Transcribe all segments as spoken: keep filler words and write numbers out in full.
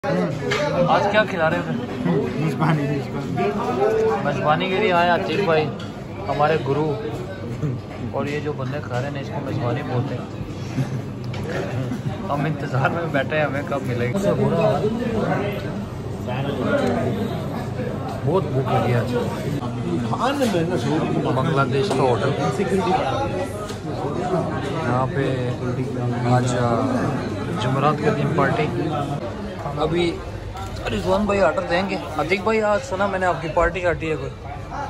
आज क्या खिला रहे थे? मेजबानी मेजबानी के लिए आए आतिफ भाई हमारे गुरु, और ये जो बंदे खा रहे हैं इसको मेजबानी बोलते हैं। हम इंतज़ार में बैठे हैं हमें कब मिलेगी। बहुत भूख लगी आज। बांग्लादेश का होटल, यहाँ पे आज जुमेरात के दिन पार्टी। अभी रिजवान भाई ऑर्डर देंगे। अतिक भाई आज सुना मैंने आपकी पार्टी काटी है, कोई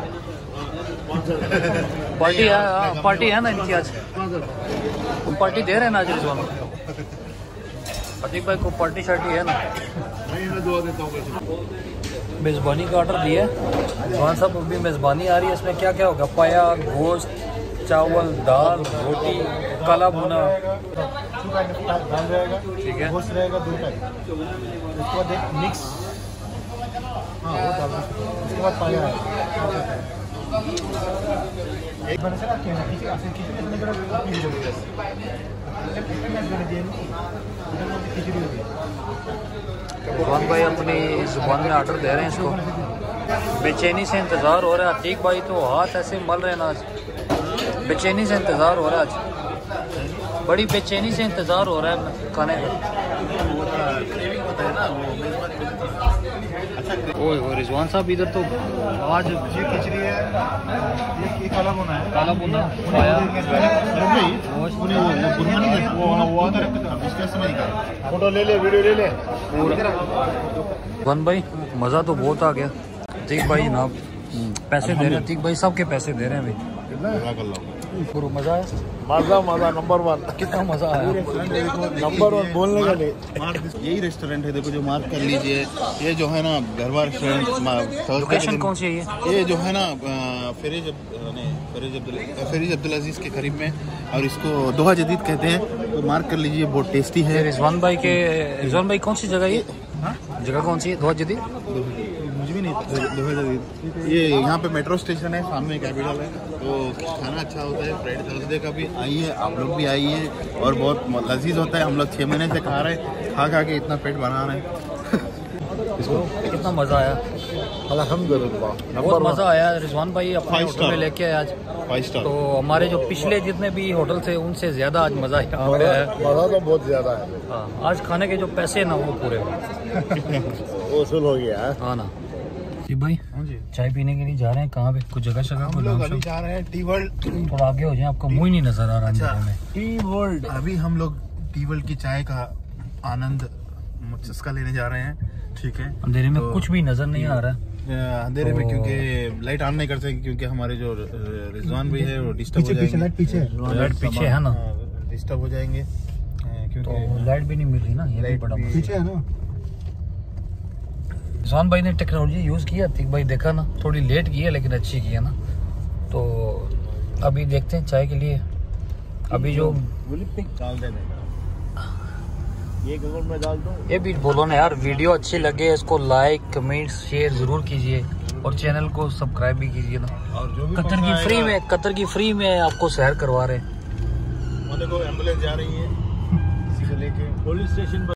पार्टी है? पार्टी है ना इनकी आज, तुम पार्टी दे रहे हैं ना आज रिजवान? अतिक भाई को पार्टी शार्टी है ना? मेज़बानी का ऑर्डर दिया रिजवान साहब। अभी मेज़बानी आ रही है, इसमें क्या क्या होगा? पाया, गोश्त, चावल, दाल, रोटी, काला भुना, ठीक है, गोश्त रहेगा दो टाइप, उसके बाद एक मिक्स, हाँ वो दाल, उसके बाद पाया है एक बने से ना किसी किसी ने जरा रिजवान भाई अपनी जुबान में ऑर्डर दे रहे हैं इसको। बेचैनी से इंतज़ार हो रहा है। अतीक भाई तो हाथ ऐसे मल रहे हैं ना, आज बेचैनी से इंतज़ार हो रहा है, आज बड़ी बेचैनी से इंतज़ार हो रहा है खाने का। ओए वो रिजवान साहब इधर तो आज ये खिचड़ी है, ये काला भुना है, काला भुना पाया, फोटो ले ले, वीडियो ले ले। वन भाई मज़ा तो बहुत आ गया। अतीक भाई जनाब पैसे दे रहे हैं, अतीक भाई सबके पैसे दे रहे हैं भाई। गुरु मज़ा आया? मज़ा मज़ा नंबर वन। कितना मज़ा आया? नंबर वन बोलने का नहीं। यही रेस्टोरेंट है, देखो जो मार्क कर लीजिए। ये जो है ना गरबा रेस्टोरेंट। लोकेशन कौन सी है ये? ये जो है ना फेरिज फेरिज अब्दुल अजीज के करीब में, और इसको दोहा जदीद कहते हैं, तो मार्क कर लीजिए। बहुत टेस्टी है। रिजवान भाई के रिजवान भाई कौन सी जगह ये? जगह कौन सी है? दोहा जदीद मुझे भी नहीं दोहा जदीद। ये यहाँ पे मेट्रो स्टेशन है, सामने कैपिटल है, तो खाना अच्छा होता है। फ्राइडे थर्सडे का भी आइए, आप लोग भी आइए, और बहुत लजीज होता है। हम लोग छः महीने से खा रहे हैं, खा खा के इतना पेट बना रहे हैं। कितना मज़ा आया, अल्हम्दुलिल्लाह बहुत मज़ा आया। रिजवान भाई अपने होटल में लेके आए आज फाइव स्टार। तो हमारे जो पिछले जितने भी होटल थे उनसे ज़्यादा आज मज़ा आया। मज़ा तो बहुत ज़्यादा है। हाँ, आज खाने के जो पैसे ना वो पूरे वसूल हो गया है। हाँ ना जी भाई। चाय पीने के लिए जा रहे हैं, कहाँ पे? कुछ जगह जगह हम लोग अभी जा रहे हैं टी वर्ल्ड। थोड़ा आगे हो जाए, आपका मुँह ही नहीं नजर आ रहा। अच्छा, टी वर्ल्ड। अभी हम लोग टी वर्ल्ड की चाय का आनंद चस्का लेने जा रहे हैं, ठीक है। अंधेरे में तो कुछ भी नजर नहीं आ रहा है। अंधेरे तो में क्योंकि लाइट ऑन नहीं कर सकते, क्योंकि हमारे जो रिजवान भाई है वो डिस्टर्ब हो जाएंगे। लाइट पीछे लाइट पीछे है ना, डिस्टर्ब हो जाएंगे, क्योंकि लाइट भी नहीं मिल रही ना। ये भी बड़ा पीछे है ना। रिजवान भाई ने टेक्नोलॉजी यूज़ किया, अतीक भाई देखा ना, थोड़ी लेट की है लेकिन अच्छी की है ना। तो अभी देखते हैं चाय के लिए। अभी जो डाल देने ये गूगल में डाल दो। ये भी बोलो ना यार, वीडियो अच्छी लगे इसको लाइक कमेंट शेयर ज़रूर कीजिए, और चैनल को सब्सक्राइब भी कीजिए ना। और जो भी कतर की फ्री में कतर की फ्री में आपको सैर करवा रहे हैं। देखो एम्बुलेंस जा रही है किसी को लेके पुलिस स्टेशन पर।